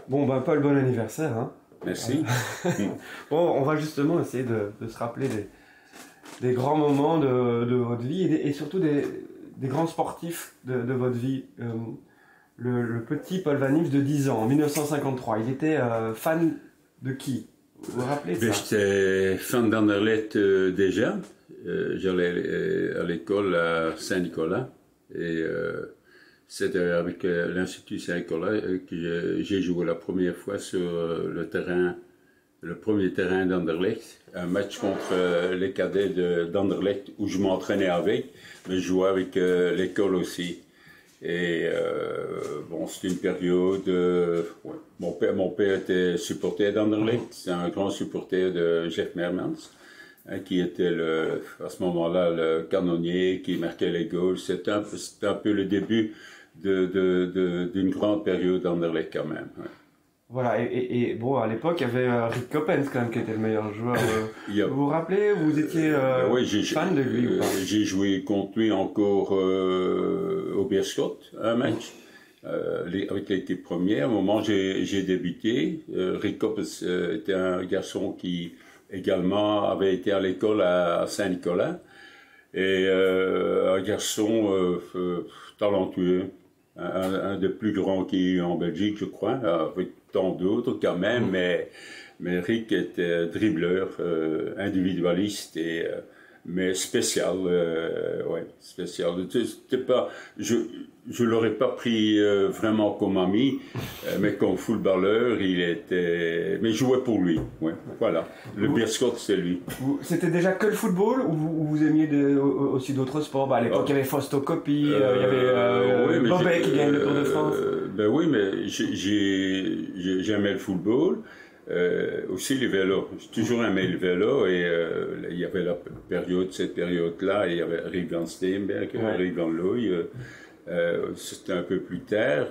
Bon, ben Paul, bon anniversaire. Hein. Merci. Bon, on va justement essayer de se rappeler des grands moments de votre vie et surtout des grands sportifs de votre vie. Le petit Paul Van Imst de 10 ans, en 1953, il était fan de qui? Vous vous rappelez ça? J'étais fan d'Anderlecht déjà. J'allais à l'école à Saint-Nicolas et c'était avec l'Institut Saint-Nicolas que j'ai joué la première fois sur le premier terrain d'Anderlecht, un match contre les cadets d'Anderlecht où je m'entraînais avec, mais je jouais avec l'école aussi. Et bon, c'était une période. Ouais. Mon père était supporter d'Anderlecht, c'est un grand supporter de Jeff Mermans, hein, qui était à ce moment-là le canonnier qui marquait les goals. C'était un peu le début d'une grande période d'Anderlecht quand même. Ouais. Voilà, et bon, à l'époque, il y avait Rick Coppens quand même qui était le meilleur joueur. Vous vous rappelez, vous étiez oui, fan de lui ou pas? J'ai joué contre lui encore au Beerschot, un match, avec l'équipe première. Au moment où j'ai débuté, Rick Coppens était un garçon qui également avait été à l'école à Saint-Nicolas. Et un garçon talentueux, un des plus grands qu'il y a eu en Belgique, je crois, avec tant d'autres quand même, mais Rick était dribbleur, individualiste mais spécial, ouais, spécial. C'était pas, je l'aurais pas pris vraiment comme ami, mais comme footballeur, mais je jouais pour lui, ouais, voilà. Le Beerschot, c'est lui. C'était déjà que le football ou vous aimiez aussi d'autres sports? Bah, à l'époque, il y avait Fausto Coppi, il y avait Bobet qui gagne le Tour de France. Ben oui, mais j'aimais le football. Aussi le vélo. J'ai toujours aimé le vélo et il y avait cette période-là, il y avait Rick Van Steenberg, Rick Van Looy. C'était un peu plus tard.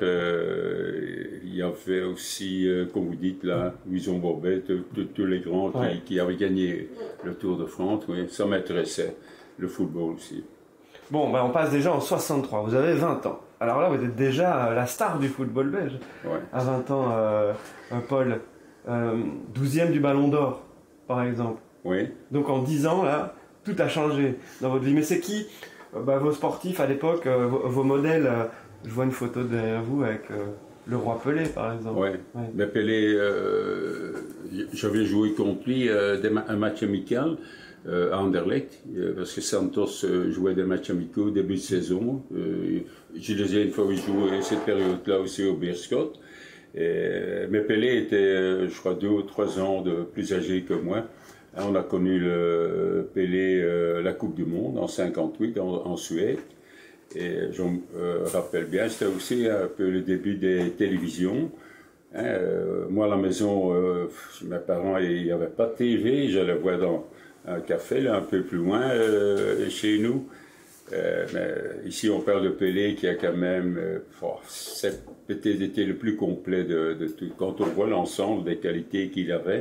Il y avait aussi, comme vous dites là, Wison Bobet, tous les grands qui avaient gagné le Tour de France. Oui, ça m'intéressait, le football aussi. Bon, ben on passe déjà en 63, vous avez 20 ans. Alors là, vous êtes déjà la star du football belge. Ouais. À 20 ans, Paul. 12e du Ballon d'Or, par exemple. Oui. Donc en 10 ans, là, tout a changé dans votre vie. Mais c'est qui vos sportifs à l'époque, vos modèles? Je vois une photo derrière vous avec le roi Pelé, par exemple. Oui. Ouais. Mais Pelé, j'avais joué contre lui un match amical à Anderlecht, parce que Santos jouait des matchs amicaux début de saison. J'ai déjà une fois joué cette période-là aussi au Beerschot. Mais Pelé était, je crois, 2 ou 3 ans de plus âgé que moi. On a connu Pelé la Coupe du Monde en 58 en Suède. Et je me rappelle bien, c'était aussi un peu le début des télévisions. Moi, à la maison, mes parents, il n'y avait pas de TV. Je le vois dans un café, là, un peu plus loin, chez nous. Mais ici, on parle de Pelé qui a quand même c'est peut-être été le plus complet de tout. Quand on voit l'ensemble des qualités qu'il avait,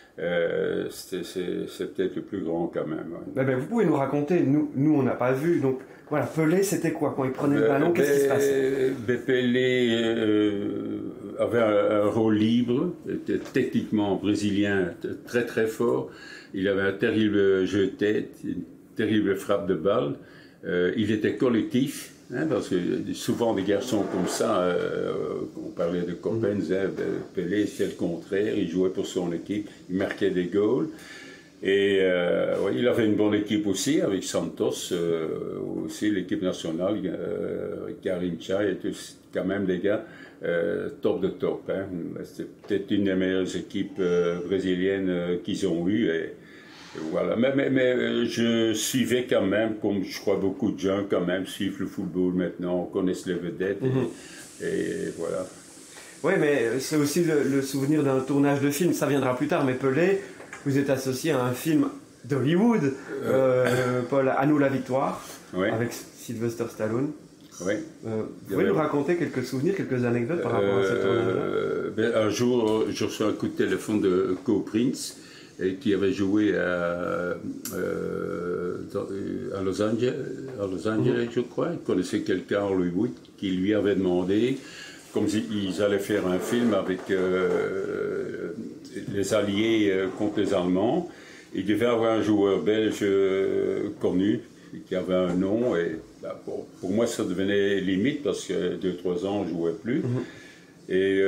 c'est peut-être le plus grand quand même. Ouais. Ben, vous pouvez nous raconter, nous on n'a pas vu, donc voilà, Pelé c'était quoi quand il prenait le ballon, qu'est-ce qui se passait? Pelé avait un rôle libre, était techniquement brésilien très très fort, il avait un terrible jeu de tête, une terrible frappe de balle. Il était collectif, hein, parce que souvent des garçons comme ça, on parlait de Coppens, Pelé c'était le contraire, il jouait pour son équipe, il marquait des goals. Et ouais, il avait une bonne équipe aussi, avec Santos, aussi l'équipe nationale, Garrincha, et tous, quand même des gars top de top. Hein. C'était peut-être une des meilleures équipes brésiliennes qu'ils ont eues. Voilà, mais je suivais quand même, comme je crois beaucoup de gens quand même suivent le football maintenant, on connaît les vedettes et voilà. Oui, mais c'est aussi le souvenir d'un tournage de film, ça viendra plus tard, mais Pelé, vous êtes associé à un film d'Hollywood, Paul, À nous la victoire, avec Sylvester Stallone. Oui. Vous pouvez nous raconter quelques souvenirs, quelques anecdotes par rapport à ce tournage-là? Un jour, je reçois un coup de téléphone de Co Prince, qui avait joué à Los Angeles, je crois. Il connaissait quelqu'un à Hollywood qui lui avait demandé comme ils allaient faire un film avec les Alliés contre les Allemands, il devait avoir un joueur belge connu, qui avait un nom, et pour moi ça devenait limite, parce que 2-3 ans je ne jouais plus. Et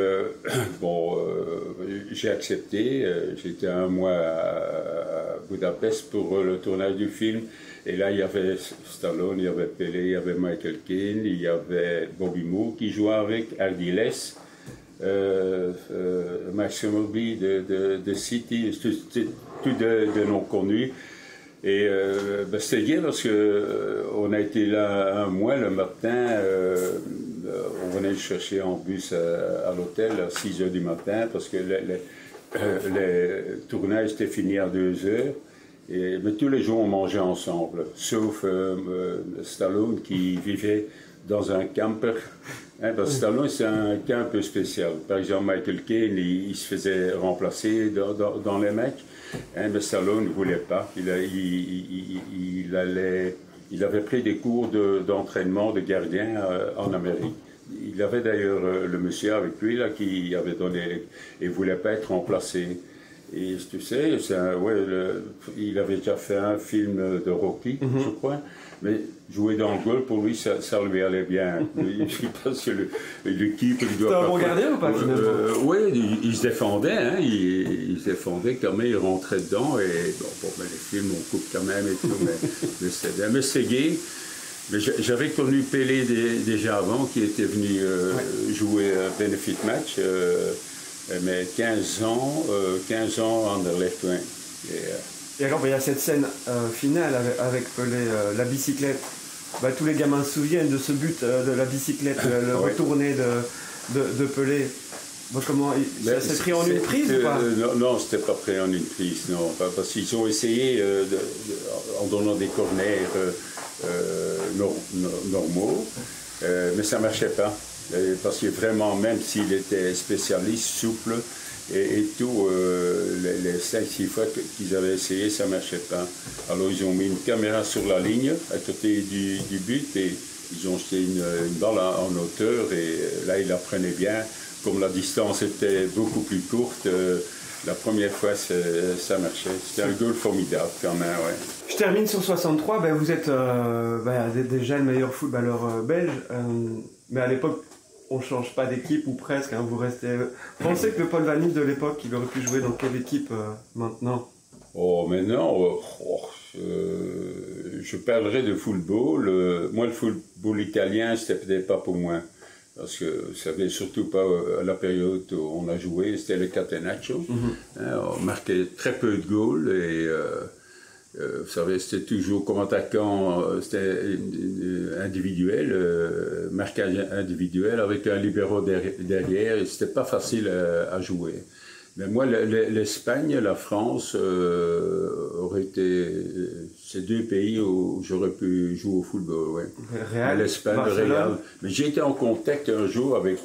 j'ai accepté, j'étais un mois à Budapest pour le tournage du film, et là il y avait Stallone, il y avait Pelé, il y avait Michael Caine, il y avait Bobby Moore qui jouait avec, Ardiles, Max Moby de City, tout de noms connus. Et c'était bien parce qu'on a été là un mois le matin, on venait le chercher en bus à l'hôtel à 6 h du matin parce que les tournages étaient finis à 2 h. Mais tous les jours on mangeait ensemble, sauf Stallone qui vivait dans un camper. Parce que Stallone c'est un cas un peu spécial. Par exemple Michael Caine, il se faisait remplacer dans les matchs. Mais Stallone ne voulait pas. Il avait pris des cours d'entraînement de gardien en Amérique. Il avait d'ailleurs le monsieur avec lui là, qui avait donné et ne voulait pas être remplacé. Et tu sais, il avait déjà fait un film de Rocky, je crois. Mais jouer dans le goal, pour lui, ça lui allait bien. Parce que l'équipe... C'était un bon gardien ou pas, finalement? Oui, il se défendait. Hein, il se défendait quand même, il rentrait dedans. Et les films, on coupe quand même et tout. Mais c'est gay. Mais j'avais connu Pelé déjà avant, qui était venu jouer un benefit match. Mais 15 ans Anderlecht, ouais. Et alors, il y a cette scène finale avec Pelé, la bicyclette. Tous les gamins se souviennent de ce but de la bicyclette, le retourné de Pelé. Comment ça s'est pris en une prise ou pas? Non, c'était pas pris en une prise, non. Parce qu'ils ont essayé, en donnant des corners normaux, mais ça marchait pas. Parce que vraiment, même s'il était spécialiste, souple et tout, les 5-6 fois qu'ils avaient essayé, ça ne marchait pas. Alors ils ont mis une caméra sur la ligne, à côté du but, et ils ont jeté une balle en hauteur, et là, ils la prenaient bien. Comme la distance était beaucoup plus courte, la première fois, ça marchait. C'était un goal formidable, quand même, ouais. Je termine sur 63. Vous êtes déjà le meilleur footballeur belge, mais à l'époque, on ne change pas d'équipe, ou presque, hein, vous restez... Pensez que le Paul Van Nistelrooy de l'époque, il aurait pu jouer dans quelle équipe maintenant? Maintenant, je parlerai de football. Moi, le football italien, c'était peut-être pas pour moi. Parce que ça venait surtout pas à la période où on a joué, c'était le Catenaccio. On marquait très peu de goals et... vous savez, c'était toujours comme attaquant, c'était individuel, marquage individuel avec un libéro derrière, et c'était pas facile à jouer. Mais moi, l'Espagne, la France auraient été ces deux pays où j'aurais pu jouer au football. Ouais. Real, l'Espagne, le Real. Mais j'ai été en contact un jour avec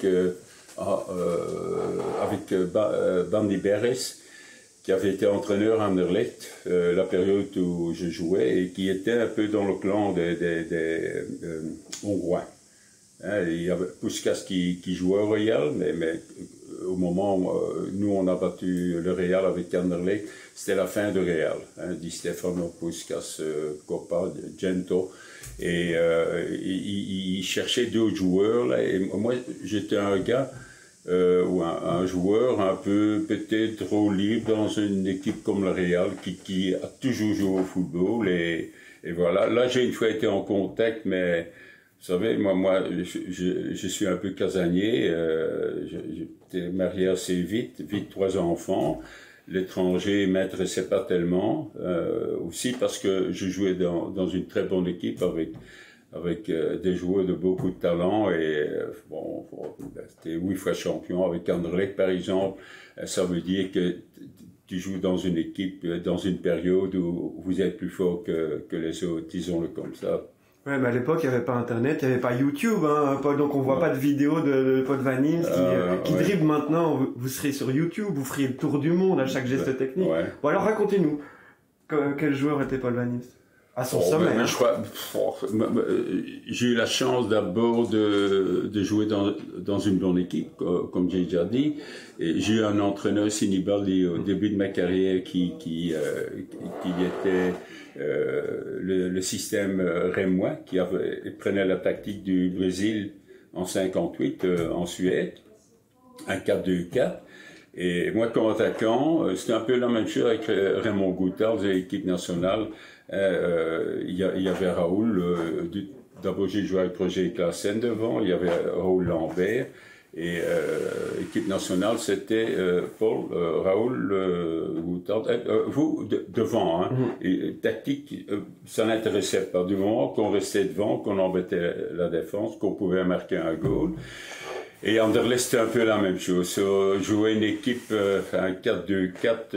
Bandi Beres, qui avait été entraîneur à Anderlecht, la période où je jouais, et qui était un peu dans le clan des Hongrois. Il y avait Puskás qui jouait au Real, mais au moment où nous on a battu le Real avec Anderlecht, c'était la fin de Real. Di Stefano, Puskás, Coppa, Gento, et il cherchait d'autres joueurs. Là, et moi j'étais un gars... ou un joueur un peu peut-être trop libre dans une équipe comme le Real qui a toujours joué au football et voilà. Là j'ai une fois été en contact, mais vous savez, moi je suis un peu casanier, j'étais marié assez vite 3 enfants. L'étranger m'intéressait pas tellement, aussi parce que je jouais dans une très bonne équipe avec des joueurs de beaucoup de talent, et c'était 8 fois champion avec Anderlecht par exemple. Ça veut dire que tu joues dans une équipe, dans une période où vous êtes plus fort que les autres, disons-le comme ça. Ouais, mais à l'époque, il n'y avait pas Internet, il n'y avait pas YouTube, hein, Paul, donc on voit pas de vidéo de Paul Van Nistelrooy qui dribble maintenant. Vous serez sur YouTube, vous feriez le tour du monde à chaque geste technique. Ouais. Bon, alors racontez-nous, quel joueur était Paul Van Nistelrooy? À son sommet. Mais je crois, j'ai eu la chance d'abord de jouer dans une bonne équipe, comme j'ai déjà dit. Et j'ai eu un entraîneur, Sinibaldi, au début de ma carrière, qui était le système rémois, qui prenait la tactique du Brésil en 58 en Suède, un 4-2-4. Et moi, comme attaquant, c'était un peu la même chose avec Raymond Goutard de l'équipe nationale. Il y avait Raoul, d'abord j'ai joué avec Roger Claassen devant, il y avait Raoul Lambert, et équipe nationale c'était Paul, Raoul, Goutard, vous devant, hein. Et, tactique, ça n'intéressait pas, du moment qu'on restait devant, qu'on embêtait la défense, qu'on pouvait marquer un goal. Et Anderlecht, c'était un peu la même chose. Jouer une équipe, un 4-2-4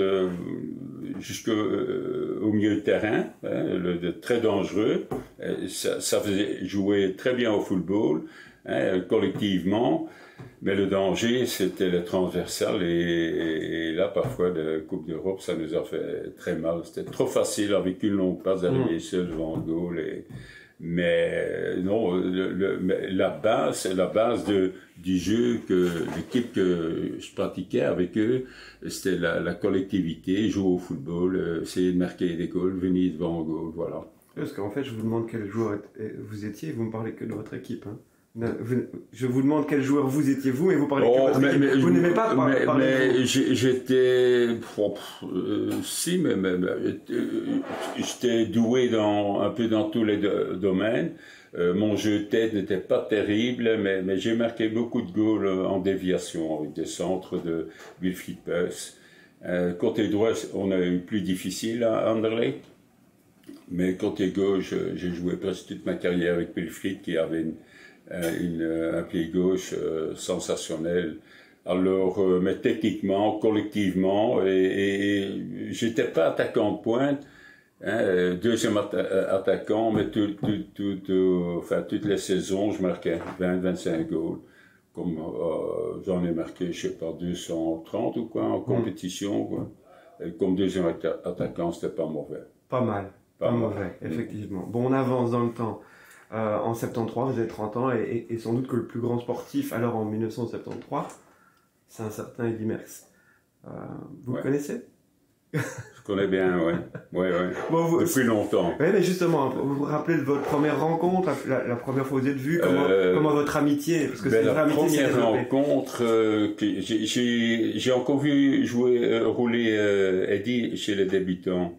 jusqu'au milieu de terrain, hein, très dangereux. Ça faisait jouer très bien au football, hein, collectivement. Mais le danger, c'était le transversal. Et là, parfois, la Coupe d'Europe, ça nous a fait très mal. C'était trop facile avec une longue passe d'arriver seul devant le goal. Mais non, la base du jeu que l'équipe que je pratiquais avec eux, c'était la collectivité, jouer au football, essayer de marquer des goals, venir devant le goal, voilà. Parce qu'en fait, je vous demande quel joueur vous étiez, vous me parlez que de votre équipe. Hein. Je vous demande quel joueur vous étiez vous, et vous parlez que de votre équipe. Vous n'aimez pas parler. Mais j'étais, si, mais j'étais doué un peu dans tous les domaines. Mon jeu de tête n'était pas terrible, mais j'ai marqué beaucoup de goals en déviation avec des centres de Wilfried Peus. Côté droit, on a eu plus difficile à Anderlecht. Mais côté gauche, j'ai joué presque toute ma carrière avec Wilfried, qui avait un pied gauche sensationnel. Alors, mais techniquement, collectivement, et j'étais pas attaquant de pointe, hein, deuxième attaquant, mais toutes les saisons, je marquais 20-25 goals. Comme j'en ai marqué, je sais pas, 230 ou quoi, en compétition, quoi. Et comme deuxième attaquant, c'était pas mauvais. Pas mal. Pas mauvais, effectivement. Bon, on avance dans le temps. En 73, vous avez 30 ans, et sans doute que le plus grand sportif, alors en 1973, c'est un certain Eddy Merckx. Vous le connaissez? Je connais bien, ouais. Bon, depuis longtemps. Oui, mais justement, vous vous rappelez de votre première rencontre, la première fois que vous êtes vu, comment votre amitié, parce que c'est la première rencontre, j'ai encore vu rouler Eddy chez les débutants.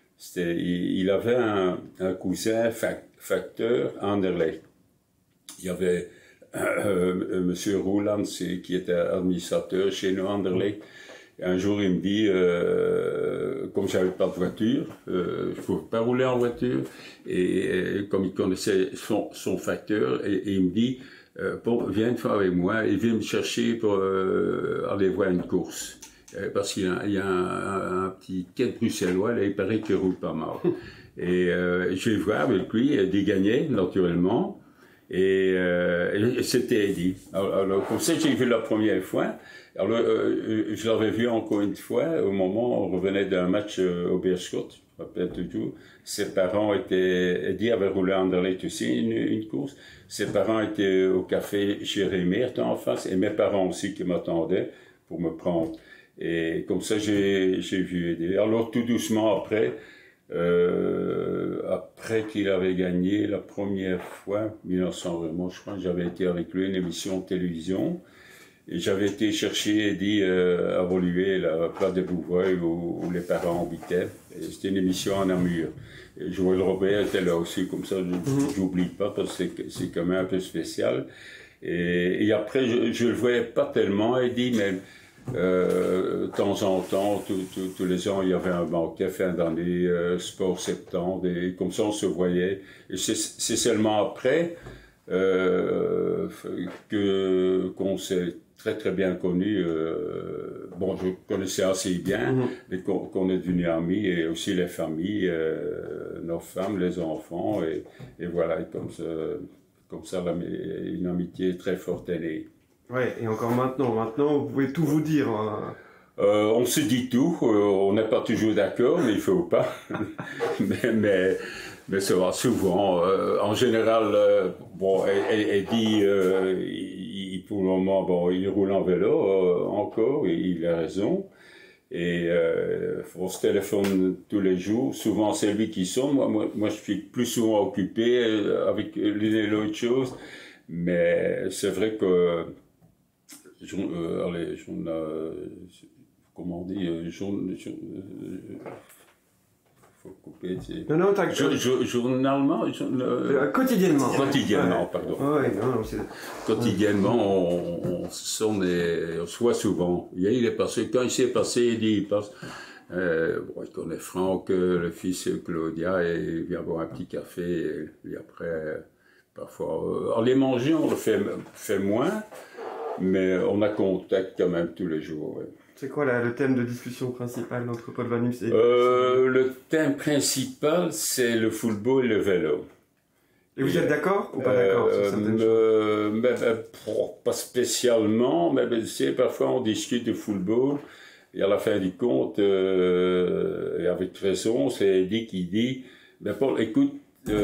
Il avait un cousin facteur à Anderlecht. Il y avait Monsieur Rouland qui était administrateur chez nous à Anderlecht. Un jour, il me dit, comme j'avais pas de voiture, je ne pouvais pas rouler en voiture, et comme il connaissait son facteur, et il me dit, viens une fois avec moi, il vient me chercher pour aller voir une course. Parce qu'il y a un petit quai bruxellois, là, il paraît qu'il roule pas mal. Et je vais voir avec lui, il gagnait, naturellement. Et c'était Eddy. Alors, comme ça, j'ai vu la première fois. Alors, je l'avais vu encore une fois, au moment où on revenait d'un match au Beerschot, je me rappelle toujours. Ses parents Eddy avait roulé à Anderlecht aussi, une course. Ses parents étaient au café chez Rémert en face, et mes parents aussi qui m'attendaient pour me prendre. Et comme ça, j'ai vu Eddy. Alors, tout doucement après qu'il avait gagné la première fois, 1920, je crois que j'avais été avec lui à une émission de télévision. Et j'avais été chercher Eddy à Woluwe, la place de Bouvoy, où les parents habitaient. C'était une émission en Namur. Et Joël Robert était là aussi, comme ça, j'oublie pas, parce que c'est quand même un peu spécial. Et après, je le voyais pas tellement, Eddy, mais de temps en temps, tous les ans, il y avait un banquet fin d'année, Sport Septembre, et comme ça, on se voyait. Et c'est seulement après qu'on s'est très très bien connus. Bon, je connaissais assez bien, mais qu'on est devenus amis, et aussi les familles, nos femmes, les enfants, et voilà, comme ça, une amitié très forte est née. Oui, et encore maintenant, vous pouvez tout vous dire. Hein. On se dit tout, on n'est pas toujours d'accord, mais il faut pas. Mais ça va souvent. En général, bon, Eddie, pour le moment, bon, il roule en vélo encore, et il a raison. Et on se téléphone tous les jours. Souvent, c'est lui qui sonne. Moi, je suis plus souvent occupé avec l'une et l'autre chose. Mais c'est vrai que, comment on dit, faut couper. Non, journalement, quotidiennement. Quotidiennement, pardon. Ouais, Quotidiennement, on sonne et on se voit souvent. Il est passé, quand il s'est passé, il passe. Bon, il connaît Franck, le fils de Claudia, et il vient boire un petit café. Et après, parfois, aller manger, on le fait moins, mais on a contact quand même tous les jours. Ouais. C'est quoi le thème de discussion principal entre Paul Van Imst et... Le thème principal, c'est le football et le vélo. Et vous êtes d'accord ou pas d'accord sur certaines choses? Pas spécialement, mais parfois on discute de football, et à la fin du compte, et avec raison, c'est Eddie qui dit, Paul, écoute,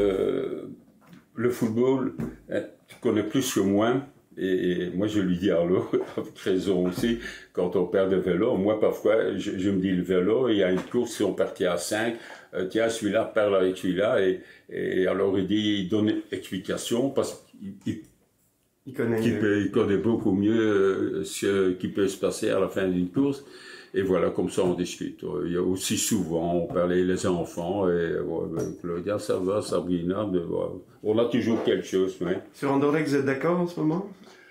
le football, tu connais plus que moi. Et moi, je lui dis alors, avec raison aussi, quand on perd de vélo, moi, parfois, je me dis le vélo, il y a une course, si on partit à 5, tiens, celui-là perd avec celui-là, et alors il donne une explication, parce qu'il connaît beaucoup mieux ce qui peut se passer à la fin d'une course, et voilà, comme ça on discute. Il y a aussi souvent, on parlait les enfants, et Claudia, ça va, Sabrina, on a toujours quelque chose. Ouais. Sur Anderlecht, vous êtes d'accord en ce moment?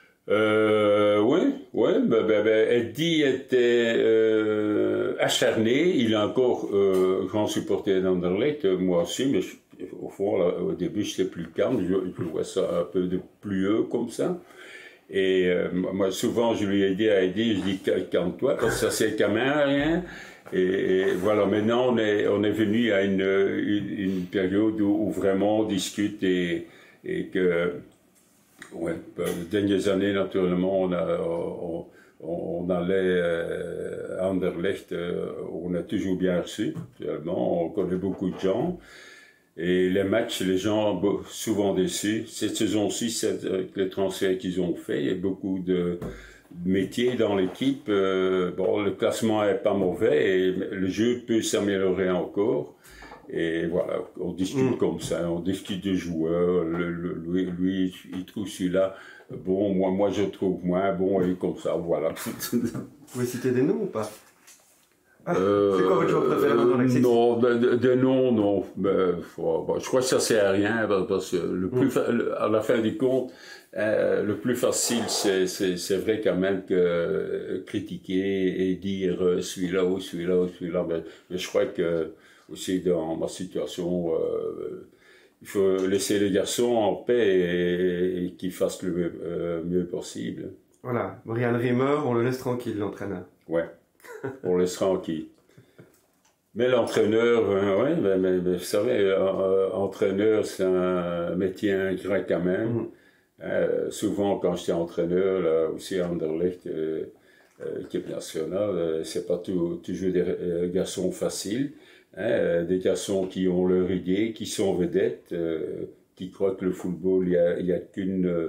Oui. Eddie était acharné. Il est encore grand supporter d'Anderlecht, moi aussi, mais au fond, là, au début, j'étais plus calme. Je vois ça un peu de plus haut comme ça. Et moi, souvent, je lui ai dit à Eddie, je dis calme-toi, parce que ça c'est quand même rien. Et voilà, maintenant, on est venu à une période où vraiment on discute et que, ouais, les dernières années, naturellement, on allait à Anderlecht, on a toujours bien reçu, actuellement, on connaît beaucoup de gens. Et les matchs, les gens souvent déçus. Cette saison-ci, avec les transferts qu'ils ont fait, il y a beaucoup de métiers dans l'équipe. Bon, le classement est pas mauvais et le jeu peut s'améliorer encore. Et voilà, on discute comme ça, on discute de joueurs. Lui, il trouve celui-là bon, moi je trouve moins bon, et comme ça, voilà. Vous pouvez citer des noms ou pas? C'est quoi votre joueur préféré dans l'exercice? Non, de non, non. Je crois que ça sert à rien, parce que à la fin du compte, le plus facile, c'est vrai quand même que critiquer et dire celui-là ou celui-là ou celui-là. Mais je crois que aussi dans ma situation, il faut laisser les garçons en paix et qu'ils fassent le mieux possible. Voilà, Brian Rimmer, on le laisse tranquille, l'entraîneur. Ouais. On laisse tranquille. Mais l'entraîneur, mais vous savez, entraîneur, c'est un métier ingrat quand même. Souvent, quand j'étais entraîneur, là, aussi à Anderlecht, équipe nationale, c'est pas toujours des garçons faciles. Des garçons qui ont leur idée, qui sont vedettes, qui croient que le football, il y a qu'une...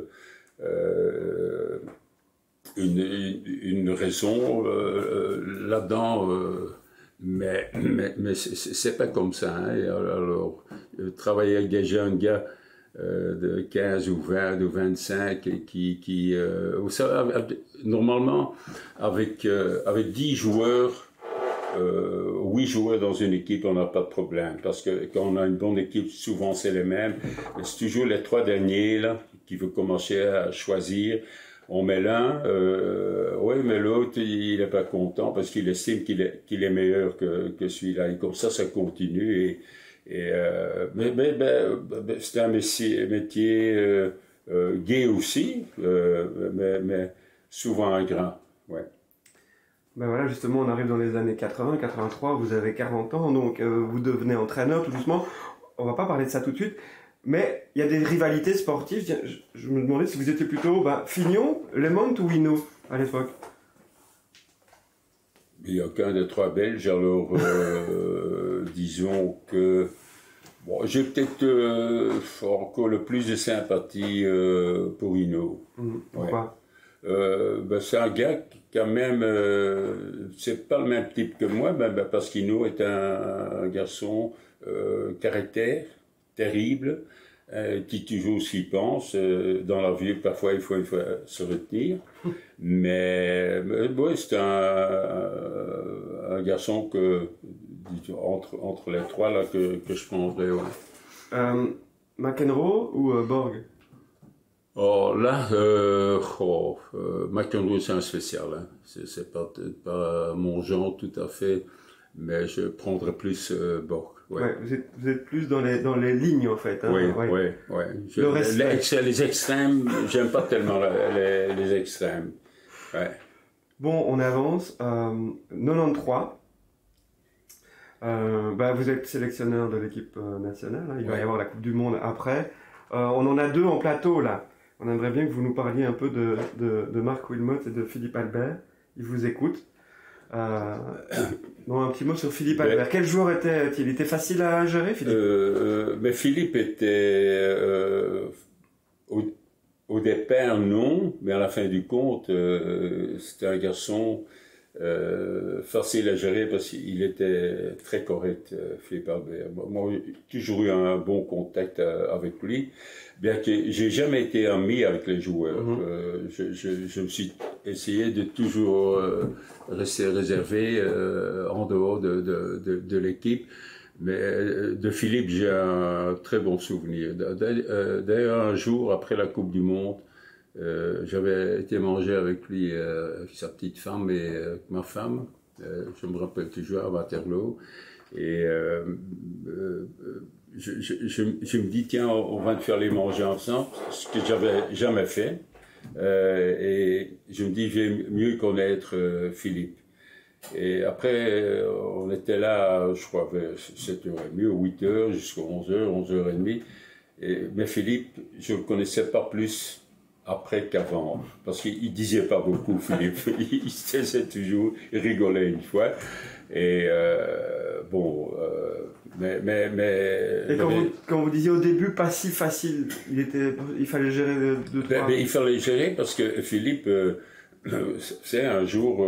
une raison là-dedans, mais c'est pas comme ça. Hein. Alors, travailler avec des jeunes gars de 15 ou 20 ou 25 qui vous savez, normalement, avec 10 joueurs, 8 joueurs dans une équipe, on n'a pas de problème. Parce que quand on a une bonne équipe, souvent c'est les mêmes. C'est toujours les 3 derniers là, qui veulent commencer à choisir. On met l'un, oui, mais l'autre, il n'est pas content parce qu'il estime qu'il est meilleur que celui-là. Et comme ça continue. Mais c'est un métier gai aussi, mais souvent ingrat. Ouais. Ben voilà, justement, on arrive dans les années 80, 83, vous avez 40 ans, donc vous devenez entraîneur tout doucement. On va pas parler de ça tout de suite. Mais il y a des rivalités sportives. Je me demandais si vous étiez plutôt Fignon, Lemont ou Hinault à l'époque. Il n'y a qu'un des 3 Belges, alors disons que Bon, j'ai peut-être encore le plus de sympathie pour Hino. Pourquoi? Ben, c'est un gars qui, quand même, c'est pas le même type que moi, parce qu'Hino est un garçon caractère terrible, qui toujours s'y pense. Dans la vie, parfois, il faut se retenir. Mais oui, c'est un garçon que, entre les trois, là, que je prendrais. Ouais. McEnroe ou Borg? Oh, là, McEnroe, c'est un spécial. Hein. C'est pas mon genre tout à fait, mais je prendrais plus Borg. Ouais. Ouais, vous êtes plus dans les lignes en fait. Hein, ouais. Les extrêmes, j'aime pas tellement les extrêmes. Ouais. Bon, on avance. 93. Vous êtes sélectionneur de l'équipe nationale. Hein, il va y avoir la Coupe du Monde après. On en a deux en plateau là. On aimerait bien que vous nous parliez un peu de Marc Wilmot et de Philippe Albert. Ils vous écoutent. Un petit mot sur Philippe Albert. Quel joueur était-il? Il était facile à gérer, Philippe? Mais Philippe était au départ non, mais à la fin du compte, c'était un garçon facile à gérer parce qu'il était très correct, Philippe Albert. Moi, j'ai toujours eu un bon contact avec lui, bien que j'ai jamais été ami avec les joueurs. Je me suis essayé de toujours rester réservé en dehors de l'équipe. Mais de Philippe, j'ai un très bon souvenir. D'ailleurs, un jour, après la Coupe du Monde, j'avais été manger avec lui, avec sa petite femme et avec ma femme. Je me rappelle toujours à Waterloo. Et je me dis, tiens, on va faire les manger ensemble, ce que j'avais jamais fait. Et je me dis, je vais mieux connaître Philippe. Et après, on était là, je crois, vers 7h30 ou 8h, jusqu'à 11h, 11h30. Mais Philippe, je ne le connaissais pas plus après qu'avant, parce qu'il disait pas beaucoup, Philippe. Il se taisait toujours, il rigolait une fois. Et Et quand vous disiez au début pas si facile, il fallait gérer deux trois. Il fallait gérer parce que Philippe, c'est un jour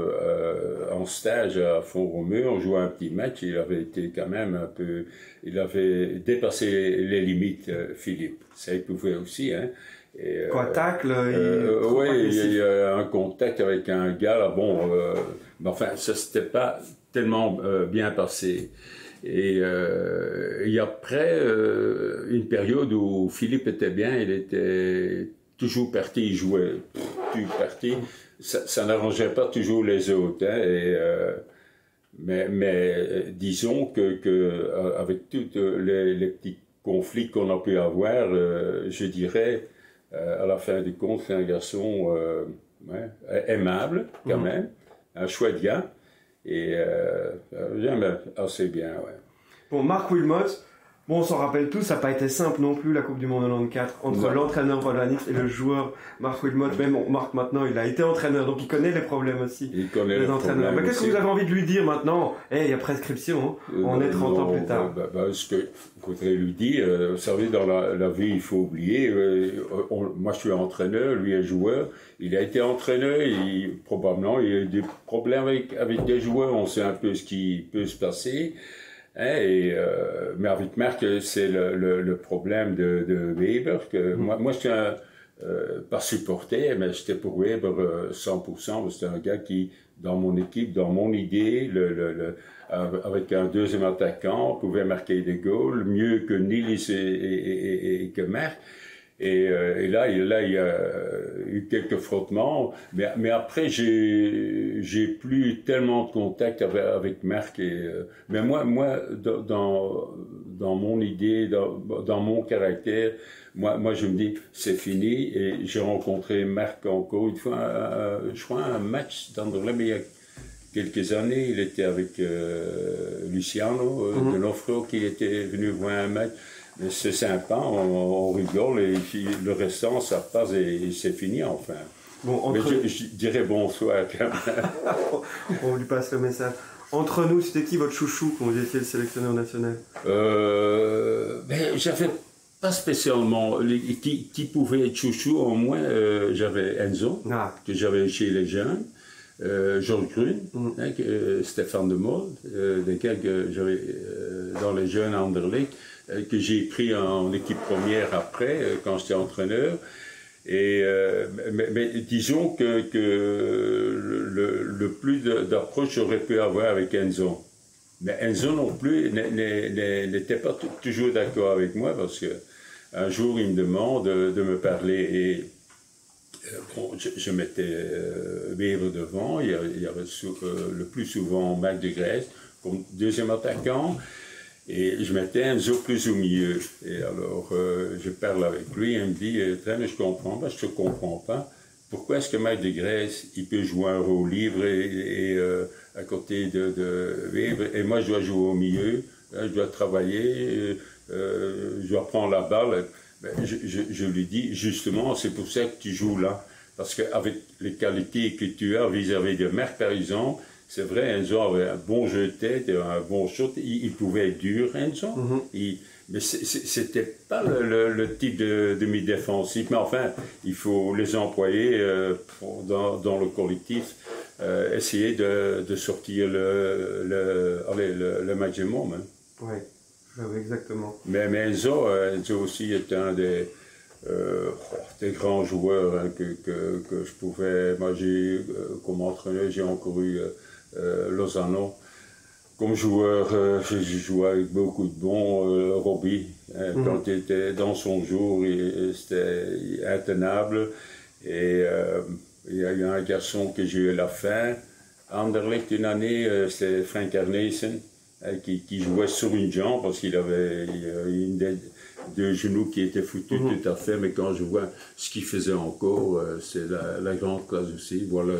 en stage à Font-Romeu, on jouait un petit match, il avait été quand même un peu, il avait dépassé les limites, Philippe. Ça il pouvait aussi, hein. Quoi, tacle? Oui, il y a un contact avec un gars, là, bon, mais enfin, ça s'était pas tellement bien passé. Et après une période où Philippe était bien, il était toujours parti, il jouait, toujours parti. Ça n'arrangeait pas toujours les autres, hein, mais disons que avec tous les petits conflits qu'on a pu avoir, je dirais, à la fin du compte, c'est un garçon aimable, quand même, un chouette gars, et j'aime assez bien, ouais. Bon, Marc Wilmot, on s'en rappelle tous, ça n'a pas été simple non plus, la Coupe du Monde 94, entre l'entraîneur Volanix et le joueur Marc Wilmot. Même Marc, maintenant, il a été entraîneur, donc il connaît les problèmes aussi. Il connaît les entraîneurs. Mais qu'est-ce que vous avez envie de lui dire maintenant? Il y a prescription, hein. On est 30 ans plus tard. Ce que je voudrais lui dire, vous savez, dans la vie, il faut oublier. Moi, je suis entraîneur, lui est joueur. Il a été entraîneur, probablement, il a eu des problèmes avec des joueurs. On sait un peu ce qui peut se passer. Mais avec Marc, c'est le problème de Weber. Moi, je suis pas supporter, mais j'étais pour Weber 100%. C'était un gars qui, dans mon équipe, dans mon idée, avec un deuxième attaquant, pouvait marquer des goals mieux que Nilis et que Marc. Et là, il y a eu quelques frottements, mais après, j'ai plus tellement de contact avec Marc. Mais moi, dans mon idée, dans mon caractère, moi, je me dis, c'est fini. Et j'ai rencontré Marc encore une fois, je crois, un match d'Anderlecht, mais il y a quelques années, il était avec Luciano de Lofro, qui était venu voir un match. C'est sympa, on rigole et puis le restant, ça passe et c'est fini enfin. Bon, Mais je dirais bonsoir quand même. On lui passe le message. Entre nous, c'était qui votre chouchou quand vous étiez le sélectionneur national? J'avais pas spécialement qui pouvait être chouchou. Au moins, j'avais Enzo, que j'avais chez les jeunes, Georges Grune, Stéphane de Mol, desquels que j'avais dans les jeunes à Anderlecht, que j'ai pris en équipe première après, quand j'étais entraîneur. Mais disons que le plus d'approche j'aurais pu avoir avec Enzo. Mais Enzo non plus n'était pas toujours d'accord avec moi parce que un jour il me demande de me parler et je mettais Weber devant, il y avait le plus souvent Marc de Grèce comme deuxième attaquant. Et je mettais Enzo plus au milieu. Et alors, je parle avec lui, il me dit, mais je comprends pas, je te comprends pas. Pourquoi est-ce que Marc de Grèce, il peut jouer un rôle libre et à côté de Weber, et moi je dois jouer au milieu, je dois travailler, je dois prendre la balle. Je lui dis, justement, c'est pour ça que tu joues là. Parce qu'avec les qualités que tu as vis-à-vis de Marc, par exemple, c'est vrai, Enzo avait un bon jeu de tête, un bon shot, il pouvait être dur, Enzo, mais c'était pas le type de demi-défensif, mais enfin, il faut les employer dans le collectif, essayer de sortir le maximum. Hein. Oui, exactement. Mais Enzo aussi est un des grands joueurs hein, que je pouvais, moi comme entraîneur, j'ai encore eu Lozano. Comme joueur, j'ai joué avec beaucoup de bons. Robbie, quand il était dans son jour, c'était intenable. Et il y a eu un garçon que j'ai eu à la fin. Anderlecht, une année, c'était Frank Arnesen, qui jouait sur une jambe parce qu'il avait deux genoux qui étaient foutus tout à fait. Mais quand je vois ce qu'il faisait encore, c'est la grande classe aussi. Voilà,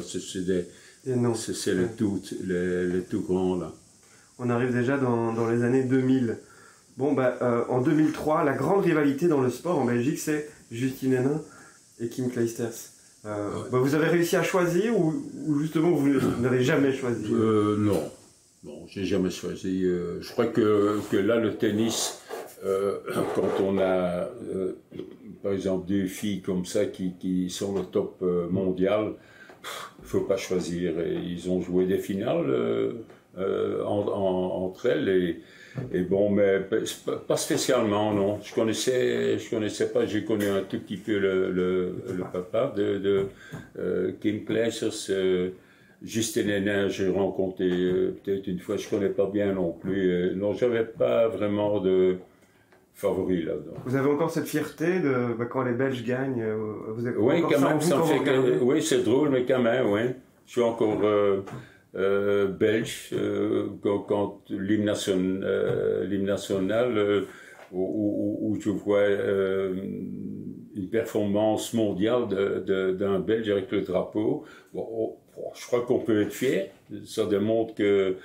c'est le tout grand là. On arrive déjà dans les années 2000. Bon, en 2003, la grande rivalité dans le sport en Belgique, c'est Justin Hénin et Kim Clijsters. Vous avez réussi à choisir ou justement vous n'avez jamais choisi? Non, j'ai jamais choisi. Je crois que là, le tennis, quand on a, par exemple, deux filles comme ça qui sont le top mondial, il ne faut pas choisir. Et ils ont joué des finales entre elles et bon, mais pas spécialement, non. Je connaissais pas. J'ai connu un tout petit peu le papa de Kim Clijsters. Justin Hénin, j'ai rencontré peut-être une fois. Je connais pas bien non plus. Non, j'avais pas vraiment de favori là-dedans. Vous avez encore cette fierté de quand les Belges gagnent? Oui, quand même. Oui, c'est drôle, mais quand même, oui. Je suis encore belge quand l'hymne national où je vois une performance mondiale d'un Belge avec le drapeau. Bon, je crois qu'on peut être fier. Ça démontre que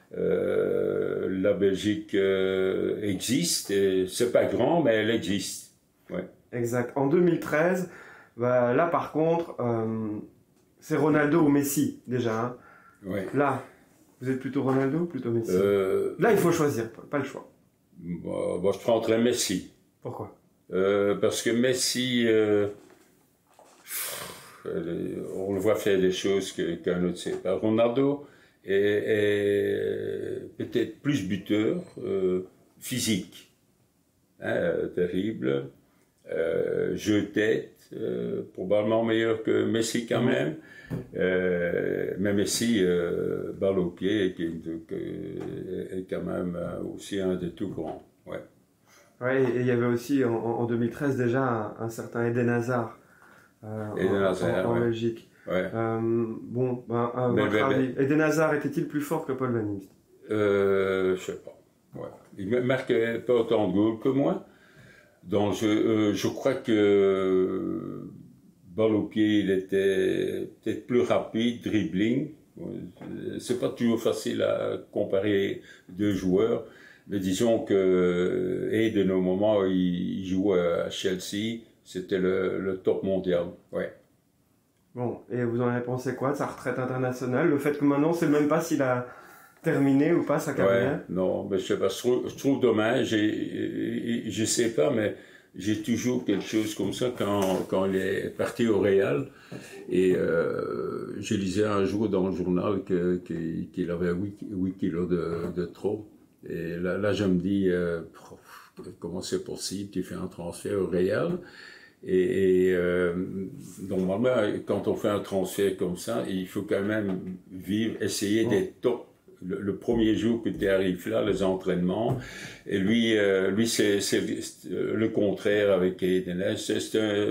la Belgique existe. C'est pas grand, mais elle existe. Ouais. Exact. En 2013, là par contre, c'est Ronaldo ou Messi déjà. Hein. Ouais. Là, vous êtes plutôt Ronaldo ou plutôt Messi? Là, il faut choisir, pas le choix. Je prendrais Messi. Pourquoi? Parce que Messi, on le voit faire des choses qu'un autre sait pas. Ronaldo est peut-être plus buteur, physique, terrible, jeu de tête, probablement meilleur que Messi quand même. Mais Messi, balle au pied, est quand même aussi un des tout grands. Ouais. Ouais, et il y avait aussi en 2013 déjà un certain Eden Hazard en Belgique. Ouais. Votre avis, Eden Hazard était-il plus fort que Paul Van Imst? Je sais pas. Ouais. Il ne marquait pas autant de goals que moi. Donc je crois que balle au pied, il était peut-être plus rapide, dribbling. C'est pas toujours facile à comparer deux joueurs, mais disons que de nos moments, il jouait à Chelsea, c'était le top mondial. Ouais. Bon, et vous en avez pensé quoi de sa retraite internationale? Le fait que maintenant, on ne sait même pas s'il a terminé ou pas sa carrière? Ouais, non, mais je sais pas, je trouve dommage, et je sais pas, mais j'ai toujours quelque chose comme ça quand il est parti au Real, et je lisais un jour dans le journal qu'il avait 8 kilos de trop, et là je me dis, comment c'est possible, tu fais un transfert au Real, et normalement, quand on fait un transfert comme ça, il faut quand même essayer d'être top le premier jour que tu arrives là, les entraînements. Et lui c'est le contraire avec Eden. C'est un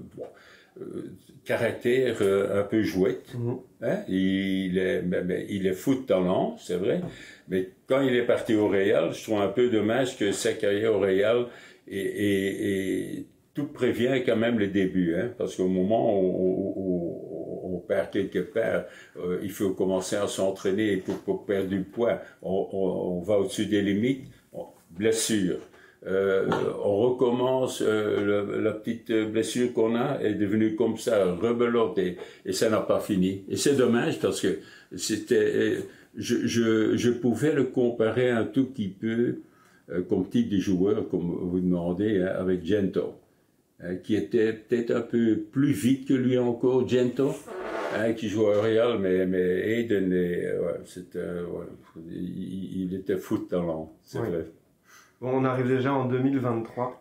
caractère un peu jouette. Hein? Il est fou de talent, c'est vrai. Mais quand il est parti au Real, je trouve un peu dommage que sa carrière au Real et tout prévient quand même le début, hein, parce qu'au moment où on perd quelque part, il faut commencer à s'entraîner pour perdre du poids. On va au-dessus des limites, blessure. On recommence, la petite blessure qu'on a est devenue comme ça, rebelote, et ça n'a pas fini. Et c'est dommage parce que je pouvais le comparer un tout petit peu comme type de joueur, comme vous demandez, hein, avec Gento. Qui était peut-être un peu plus vite que lui encore, Gento, hein, qui jouait au Real, mais Eden, il était fou de talent, c'est vrai. Bon, on arrive déjà en 2023.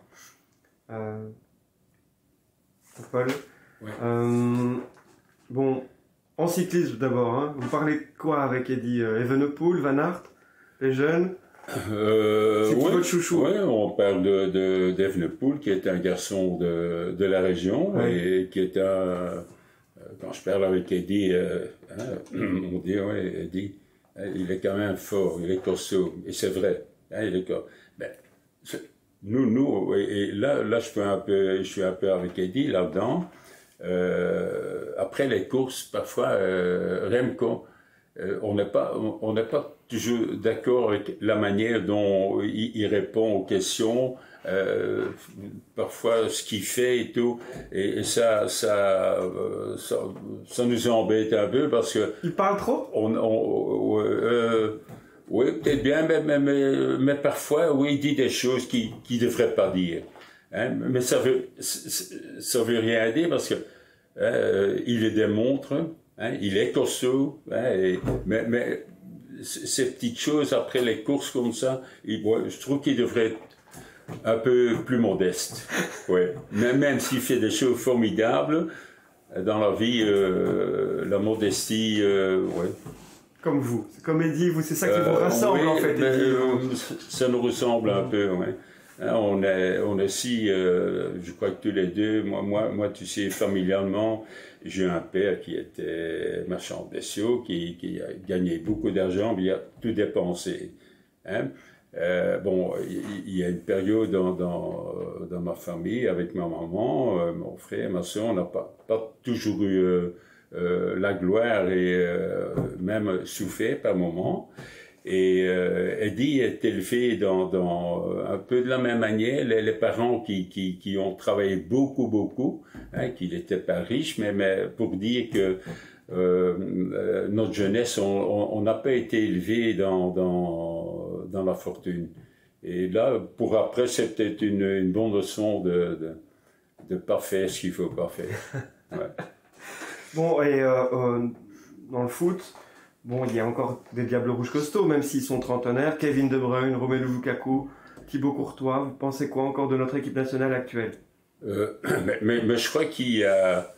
Paul. Ouais. Bon, en cyclisme d'abord, hein, vous parlez quoi avec Eddy Evenepoel, Van Aert, les jeunes? C'est qui votre chouchou? Oui, on parle d'Evenepoel, qui est un garçon de la région, et qui est quand je parle avec Eddy, on dit, Eddy, il est quand même fort, il est costaud, et c'est vrai, hein, il est costaud. Ben, nous, et là, je suis un peu avec Eddy là-dedans. Après les courses, parfois, Remco, on n'est pas toujours d'accord avec la manière dont il répond aux questions, parfois ce qu'il fait et tout, et ça nous embête un peu parce que... Il parle trop? Oui, peut-être bien, mais parfois, oui, il dit des choses qu'il ne devrait pas dire. Hein? Mais ça veut rien dire parce que il le démontre, hein? Il est costaud, hein? Mais ces petites choses après les courses comme ça, je trouve qu'il devrait être un peu plus modeste. Ouais. Même s'il fait des choses formidables dans la vie, la modestie, ouais. Comme vous, comme Eddy, c'est ça qui vous rassemble en fait. Ça nous ressemble un peu, ouais. Hein, on est si, je crois que tous les deux, moi, tu sais, familialement, j'ai un père qui était marchand de bestiaux, qui a gagné beaucoup d'argent, mais il a tout dépensé. Hein. Bon, il y a une période dans ma famille, avec ma maman, mon frère, ma soeur, on n'a pas toujours eu la gloire et même souffert par moments. Et Eddy est élevé dans un peu de la même manière. Les parents qui ont travaillé beaucoup, hein, qu'il n'était pas riche, mais pour dire que notre jeunesse, on n'a pas été élevé dans la fortune. Et là, pour après, c'est peut-être une bonne leçon de pas faire ce qu'il faut pas faire. Ouais. Bon, et dans le foot, bon, il y a encore des Diables Rouges costauds, même s'ils sont trentenaires. Kevin De Bruyne, Romelu Lukaku, Thibaut Courtois. Vous pensez quoi encore de notre équipe nationale actuelle? Mais je crois qu'il y a...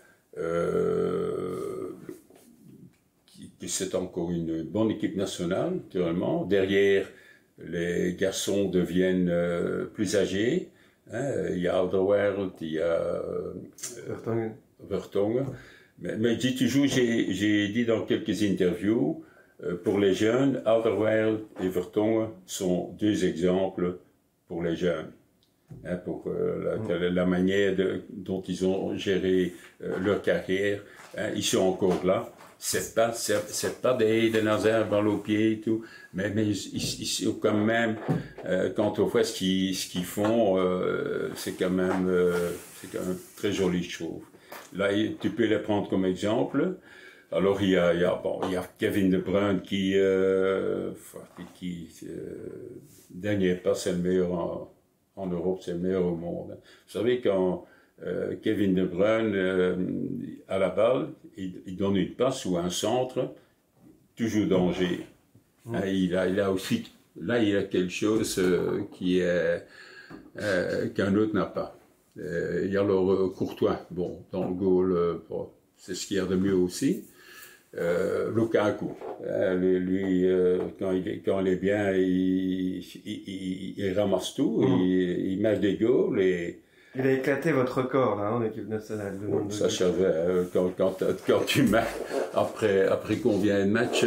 que c'est encore une bonne équipe nationale, naturellement. Derrière, les garçons deviennent plus âgés. Hein? Il y a Alderweireld, il y a Vertonghen. Mais je dis toujours, j'ai dit dans quelques interviews, pour les jeunes, Alderweireld et Vertonghen sont deux exemples pour les jeunes. Hein, pour la manière dont ils ont géré leur carrière. Hein, ils sont encore là. C'est pas des Hazard dans le pied et tout, mais ils sont quand même, quand on voit ce qu'ils font, c'est quand même très joli, je trouve. Là, tu peux les prendre comme exemple. Alors, il y a Kevin De Bruyne dernier pas, c'est le meilleur en Europe, c'est le meilleur au monde. Vous savez, quand Kevin De Bruyne a la balle, il donne une passe ou un centre, toujours danger. Hein, il a aussi, là, il a quelque chose qui est qu'un autre n'a pas. Il y a alors Courtois, bon, dans le goal, c'est ce qu'il y a de mieux aussi. Lukaku, lui, quand il est bien, il ramasse tout, il met des goals et... Il a éclaté votre record là, en équipe nationale. Ça, je savais, quand tu mets après combien de matchs,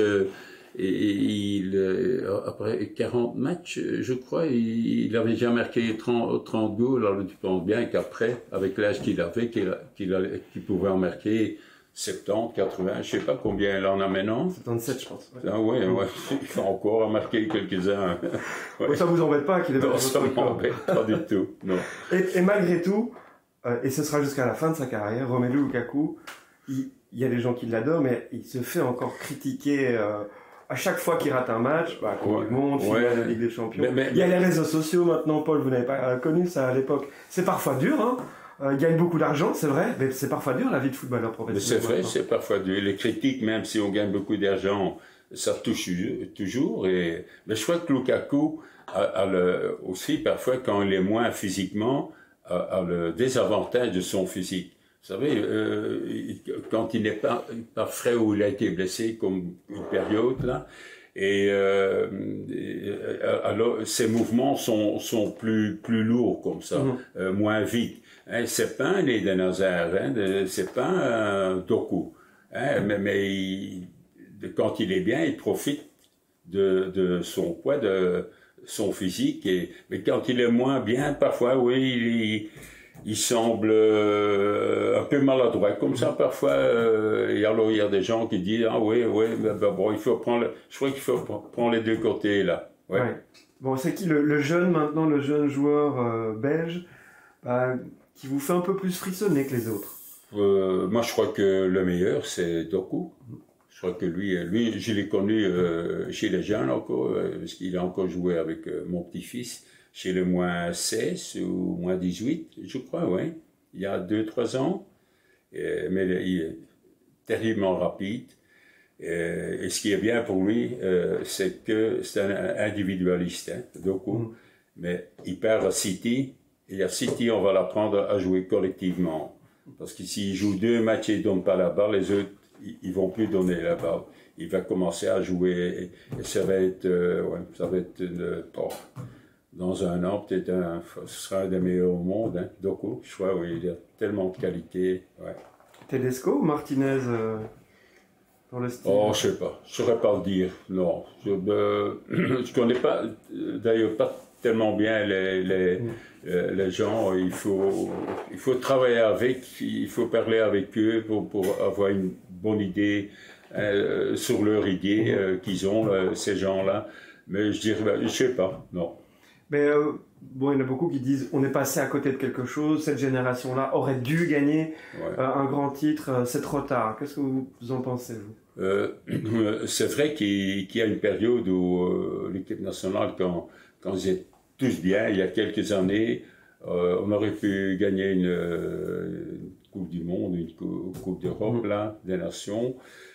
après 40 matchs, je crois, il avait déjà marqué 30 goals. Alors tu penses bien qu'après, avec l'âge qu'il avait, qu'il pouvait en marquer 70, 80, je ne sais pas combien il en a maintenant. 77, je pense. Ouais. Ah, ouais, il faut encore en marquer quelques-uns. Ouais. Ça ne vous embête pas qu'il ait non, ça ne m'embête pas du tout. Non. Et malgré tout, et ce sera jusqu'à la fin de sa carrière, Romelu Lukaku, il y a des gens qui l'adorent, mais il se fait encore critiquer à chaque fois qu'il rate un match, Coupe du Monde, finale de Ligue des Champions. Il y a les réseaux sociaux maintenant, Paul, vous n'avez pas connu ça à l'époque. C'est parfois dur, hein. Il gagne beaucoup d'argent, c'est vrai, mais c'est parfois dur la vie de footballeur professionnel. C'est vrai, c'est parfois dur. Les critiques, même si on gagne beaucoup d'argent, ça touche toujours. Mais je crois que Lukaku aussi, parfois, quand il est moins physiquement, a le désavantage de son physique. Vous savez, quand il n'est pas frais ou il a été blessé, comme une période là, alors ses mouvements sont plus lourds comme ça, moins vite. Hein, c'est pas un Eden Hazard, hein, c'est pas un Doku, hein, mais quand il est bien, il profite de son poids, de son physique. Mais quand il est moins bien, parfois, oui, il semble un peu maladroit, comme ça parfois. Et alors il y a des gens qui disent bon, il faut prendre. Je crois qu'il faut prendre les deux côtés là. Ouais. Bon, c'est qui le jeune maintenant, le jeune joueur belge qui vous fait un peu plus frissonner que les autres? Moi, je crois que le meilleur c'est Doku. Je crois que lui, je l'ai connu chez les jeunes encore, parce qu'il a encore joué avec mon petit-fils. Chez le moins 16 ou moins 18, je crois, oui, il y a 2-3 ans. Mais il est terriblement rapide. Et ce qui est bien pour lui, c'est que c'est un individualiste, hein, Doku. Mais il part à City, et à City, on va l'apprendre à jouer collectivement. Parce que s'il joue 2 matchs et il ne donne pas la balle, les autres, ils ne vont plus donner la balle. Il va commencer à jouer, et ça va être dans un an, peut-être ce sera un des meilleurs au monde, hein, Doku. Je crois, oui, il a tellement de qualité. Ouais. Tedesco ou Martinez dans le style? Oh, je sais pas. Je saurais pas le dire. Non. Je connais pas, d'ailleurs, pas tellement bien les gens. Il faut travailler avec, il faut parler avec eux pour avoir une bonne idée sur leur idée qu'ils ont, ces gens-là. Mais je dirais, je sais pas, non. Mais bon, il y en a beaucoup qui disent on est passé à côté de quelque chose, cette génération-là aurait dû gagner un grand titre, c'est trop tard. Qu'est-ce que vous en pensez, vous? C'est vrai qu'il y a une période où l'équipe nationale, quand ils étaient tous bien, il y a quelques années, on aurait pu gagner une Coupe du Monde, une Coupe d'Europe, là, des Nations.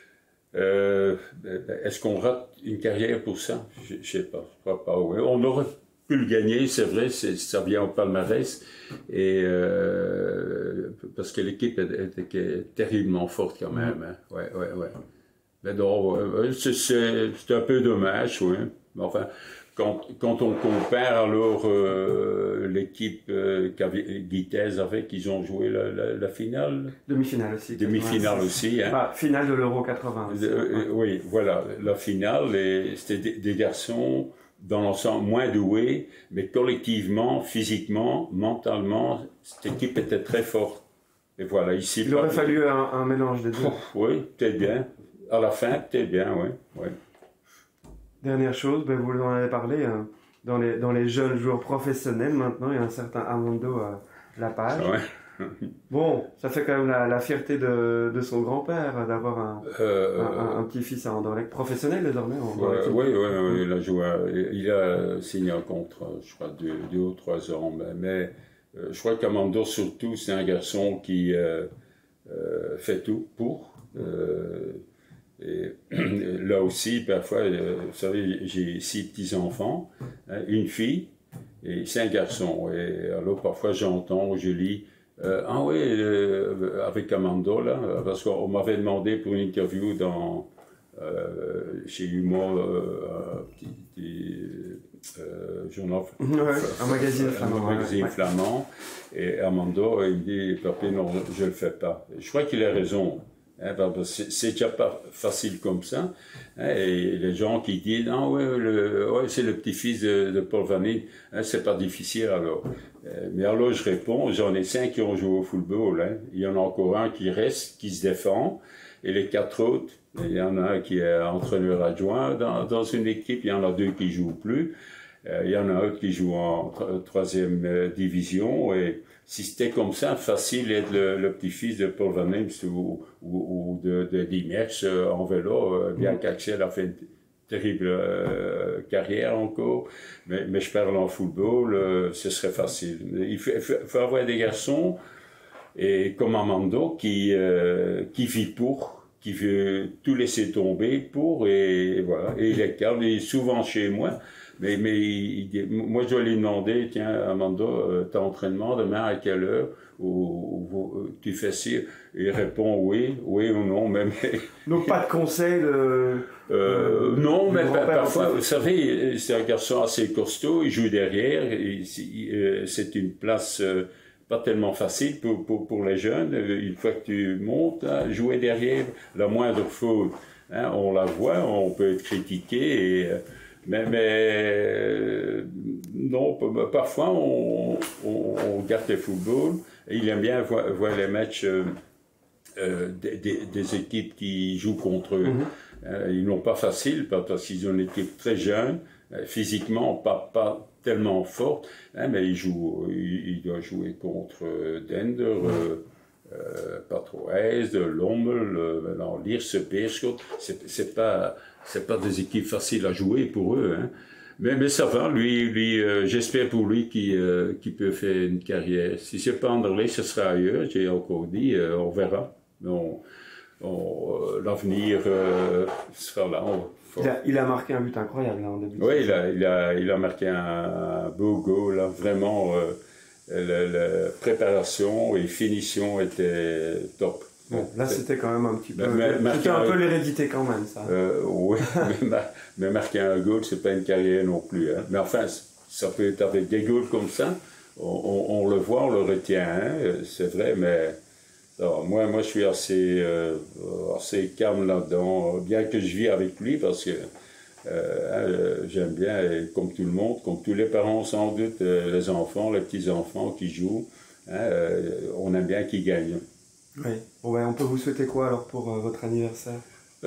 Est-ce qu'on rate une carrière pour ça? Je sais pas, je crois pas. Ouais. On aurait pu le gagner, c'est vrai, ça vient au palmarès, et parce que l'équipe était terriblement forte quand même. Hein. Ouais. Mais donc, c'est un peu dommage, oui. Enfin, quand on compare alors l'équipe Guitez avec, ils ont joué la finale. Demi-finale aussi. Demi-finale aussi. Hein. Finale de l'Euro 80. Oui, voilà, la finale, c'était des garçons dans l'ensemble moins doués, mais collectivement, physiquement, mentalement, cette équipe était très forte. Et voilà, ici... Il aurait fallu un mélange des deux. Oui, peut-être bien. À la fin, peut-être bien, oui. Dernière chose, vous en avez parlé, dans les jeunes joueurs professionnels maintenant, il y a un certain Armando Lapage. Bon, ça fait quand même la fierté de son grand-père d'avoir un petit-fils à Anderlecht, professionnel désormais. Oui, il a joué, il a signé un contrat, je crois, 2 ou 3 ans. Mais je crois qu'Amando, surtout, c'est un garçon qui fait tout pour. Et là aussi, parfois, vous savez, j'ai 6 petits-enfants, hein, une fille et 5 garçons. Et alors, parfois, j'entends, je lis, ah oui, avec Amando, là, parce qu'on m'avait demandé pour une interview chez Humor, un petit journal, un magazine flamand. Un magazine flamand. Et Amando, il me dit, papi, non, je le fais pas. Je crois qu'il a raison. Hein, c'est déjà pas facile comme ça. Hein, et les gens qui disent ah ouais, c'est le petit-fils de Paul Van Impe, hein, c'est pas difficile alors. Mais alors je réponds, j'en ai 5 qui ont joué au football. Hein. Il y en a encore un qui reste, qui se défend, et les 4 autres, il y en a un qui est entraîneur adjoint dans une équipe, il y en a 2 qui jouent plus. Il y en a un qui joue en 3e division et si c'était comme ça, facile d'être le petit-fils de Paul Van Impe ou de Diemers en vélo, bien qu'Axel a fait une terrible carrière encore, mais je parle en football, ce serait facile. Il faut avoir des garçons et comme Amando qui vit pour, qui veut tout laisser tomber pour et voilà. Et il est calme, il est souvent chez moi. Mais moi, je dois lui demander, tiens, Amanda, t'as entraînement demain à quelle heure ou tu fais ci? Il répond oui ou non. Donc pas de conseil non, mais parfois, vous savez, c'est un garçon assez costaud, il joue derrière, c'est une place pas tellement facile pour les jeunes. Une fois que tu montes, hein, jouer derrière, la moindre faute, hein, on la voit, on peut être critiqué mais non, parfois on regarde le football et il aime bien voir les matchs des équipes qui jouent contre eux. Ils n'ont pas facile parce qu'ils ont une équipe très jeune, physiquement pas tellement forte, hein, mais il doit jouer contre Dender, Patroès, Lommel, Lierse, Beerschot. C'est pas des équipes faciles à jouer pour eux, hein. Mais ça va, lui j'espère pour lui qu'il peut faire une carrière. Si c'est pas Anderlecht, ce sera ailleurs, j'ai encore dit, on verra. L'avenir sera là. Il a marqué un but incroyable là, en début de saison. Oui, il a marqué un beau goal, là, vraiment, la préparation et finition étaient top. Bon, là, c'était quand même un petit peu... C'était un peu l'hérédité quand même, ça. Oui, mais marquer un goal, c'est pas une carrière non plus. Hein. Mais enfin, ça peut être avec des goals comme ça. On le voit, on le retient, hein, c'est vrai, mais alors, moi, je suis assez calme là-dedans, bien que je vis avec lui, parce que j'aime bien, et comme tout le monde, comme tous les parents sans doute, les enfants, les petits-enfants qui jouent, hein, on aime bien qu'ils gagnent. Oui. Bon, on peut vous souhaiter quoi alors pour votre anniversaire?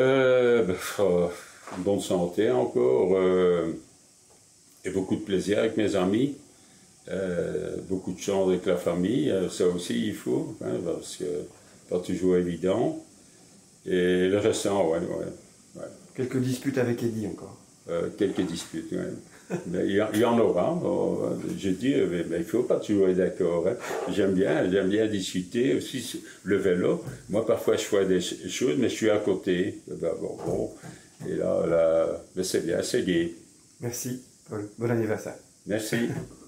Bonne santé encore, et beaucoup de plaisir avec mes amis, beaucoup de chance avec la famille, ça aussi il faut, hein, parce que pas toujours évident. Et le restant, ouais. Quelques disputes avec Eddie encore? Quelques disputes, oui. Mais il y en aura. Je dis, mais il ne faut pas toujours être d'accord. Hein. J'aime bien discuter aussi le vélo. Moi, parfois, je fais des choses, mais je suis à côté. Bon. Et là, mais c'est bien, c'est gai. Merci, Paul. Bon anniversaire. Merci.